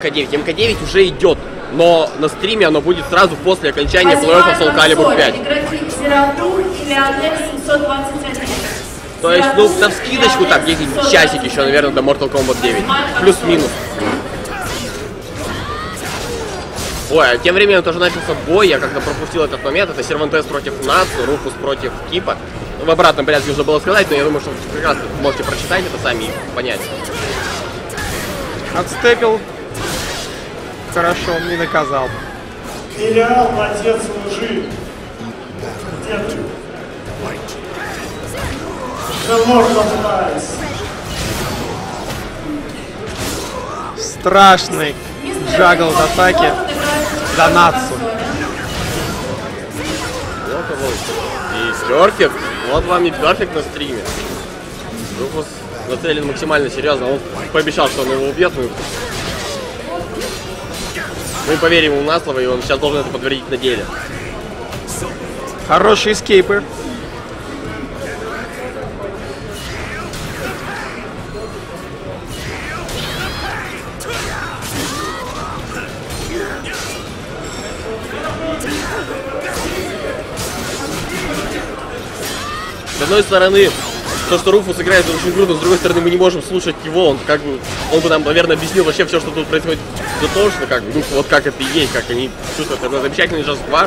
МК9. МК9 уже идет, но на стриме оно будет сразу после окончания плей-оффа Soul Calibur 5. То есть, ну, на скидочку так, если часик еще, наверное, до Mortal Kombat 9. Плюс-минус. Ой, а тем временем тоже начался бой, я как-то пропустил этот момент. Это Cervantes против Natsu, Руфус против Кипа. В обратном порядке уже было сказать, но я думаю, что вы прекрасно можете прочитать это сами и понять. Отстепил. Хорошо, не наказал. Филиал, отец лжи. Где ты? Страшный джагл в атаке до Натсу. И перфект. Вот вам и перфект на стриме. Руфус нацелен максимально серьезно. Он пообещал, что он его убьет. Мы поверим ему на слово, и он сейчас должен это подтвердить на деле. Хорошие эскейпы. С одной стороны, то, что Руфус играет очень круто, с другой стороны, мы не можем слушать его, он как бы, он бы нам, наверное, объяснил вообще все, что тут происходит, дотошно, как бы, ну, вот как это и есть, как они чувствуют, это замечательный джаз-кварт.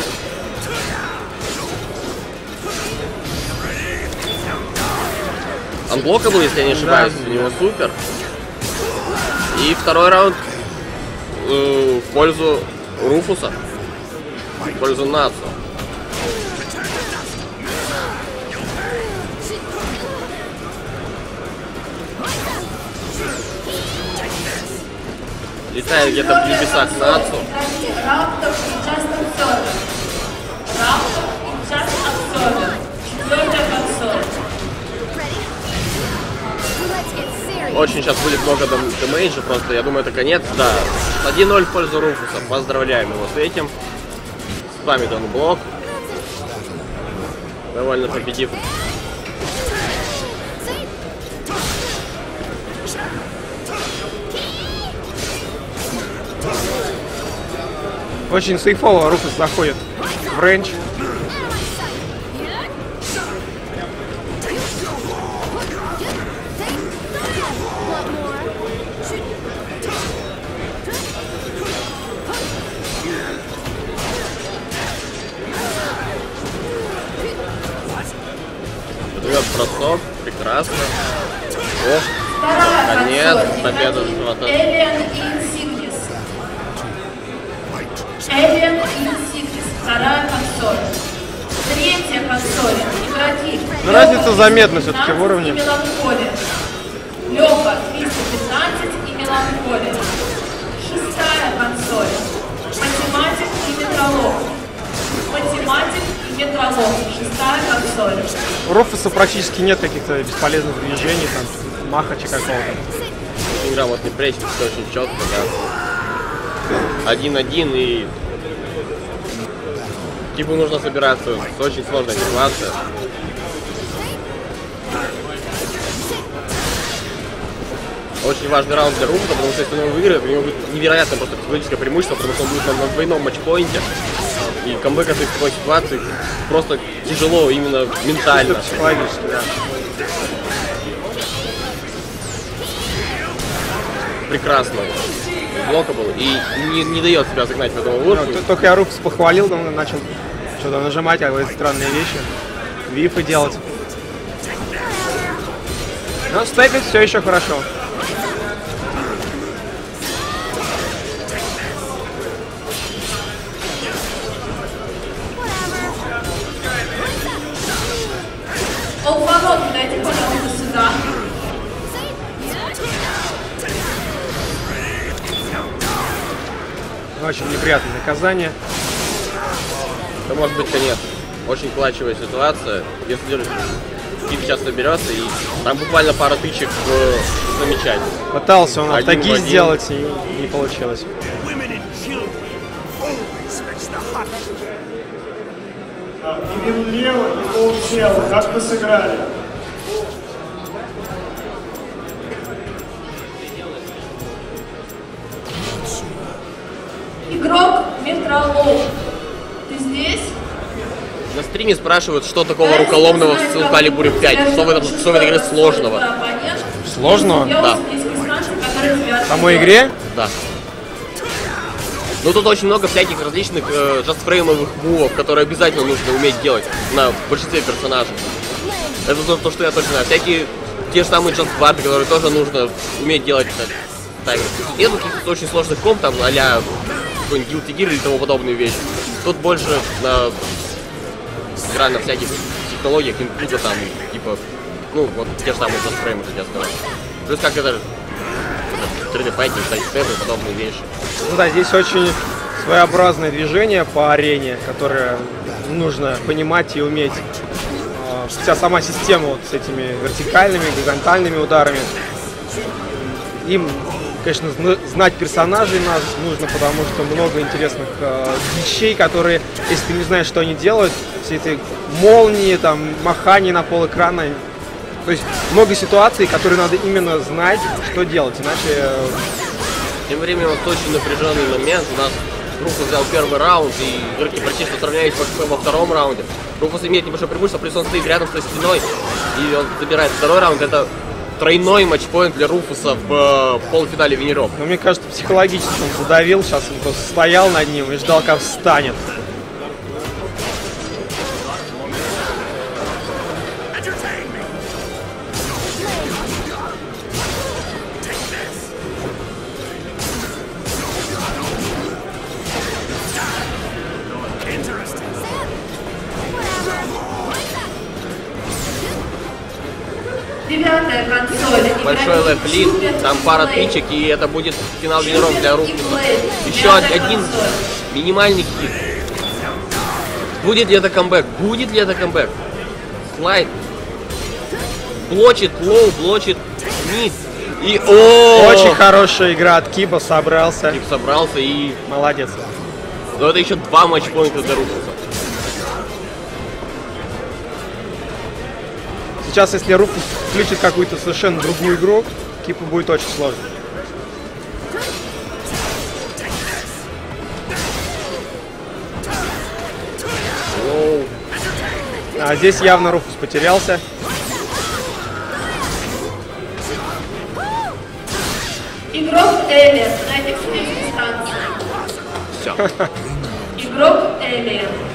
Unblockable, если я не ошибаюсь, у него супер. И второй раунд в пользу Руфуса, в пользу Натсу. Летает где-то в небесах Натсу. Очень сейчас будет много дэмэйджа, просто я думаю, это конец. Да, 1-0 в пользу Руфуса. Поздравляем его с этим. С вами Донблок. Довольно победив. Очень сейфово Руфус заходит в рейндж. Идет бросок, прекрасно. О, конец, победа за живота. Alien Insignis, вторая консоль. Третья консоль. Игроки. Но разница заметна все-таки в уровне. Лёва 315 и Меланхолия. Шестая консоль. Математик и метролог. Математик и метролог. Шестая консоль. У Руфуса практически нет каких-то бесполезных движений, там, махача какого-то. Игра вот не прессит, все очень четко, да. 1-1 и типа нужно собираться. Это очень сложная ситуация. Очень важный раунд для Руфуса, потому что если он его выиграет, у него будет невероятное просто психологическое преимущество, потому что он будет на двойном матчпоинте. И камбэк от такой ситуации просто тяжело именно ментально. Психологически, да. Прекрасно. Блока был и не дает себя загнать в этому ловушку. Только я Руфус похвалил, он начал что-то нажимать, а эти странные вещи. Вифы делать. Но степит все еще хорошо. Дайте, пожалуйста, сюда. Очень неприятное наказание. Это может быть конец. Очень плачевая ситуация. Если Кит сейчас наберется, и там буквально пара тычек замечательно. Пытался он автоги сделать, и не получилось. И бил лево, и полтела. Как вы сыграли? Игрок Метролог. Ты здесь? На стриме спрашивают, что такого руколомного в Soul Calibur 5, что в этой игре сложного. Сложного? Да. В самой игре? Да. Ну тут очень много всяких различных джастфреймовых мувов, которые обязательно нужно уметь делать на большинстве персонажей. Это то, что я точно знаю. Всякие те же самые джастбарды, которые тоже нужно уметь делать таймер. Нет каких-то очень сложных комп, там а-ля какой-нибудь Guilty Gear или тому подобные вещи. Тут больше игра на всяких технологиях, инпута там, типа, ну вот те же самые джастфреймы, как я сказал. Плюс как это 3D-пайтинг, сайдстепы и подобные вещи. Ну да, здесь очень своеобразное движение по арене, которое нужно понимать и уметь. Вся сама система вот с этими вертикальными, горизонтальными ударами. Им, конечно, знать персонажей нужно, потому что много интересных вещей, которые, если ты не знаешь, что они делают, все эти молнии, там, махания на пол экрана. То есть много ситуаций, которые надо именно знать, что делать, иначе... Тем временем вот очень напряженный момент. У нас Руфус взял первый раунд, и игроки практически сравнялись во втором раунде. Руфус имеет небольшое преимущество, плюс он стоит рядом со стеной, и он забирает второй раунд. Это тройной матчпоинт для Руфуса в полуфинале Венеров. Но мне кажется, психологически он задавил, сейчас он просто стоял над ним и ждал, как встанет. Девятая консоль. Большой лэп-лид, там пара тычек, и это будет финал Венеров для Руфуса. Еще один минимальный хит. Будет ли это камбэк? Будет ли это камбэк? Слайд. Блочит лоу, блочит мид. И Очень хорошая игра от Киба, собрался. Киб собрался и... Молодец. Но это еще 2 матчпоинта для Руфуса. Сейчас, если Руфус включит какую-то совершенно другую игру, Кипу будет очень сложно. А здесь явно Руфус потерялся. Игрок Элиот. Найдите дистанцию. Все. Игрок Элиот.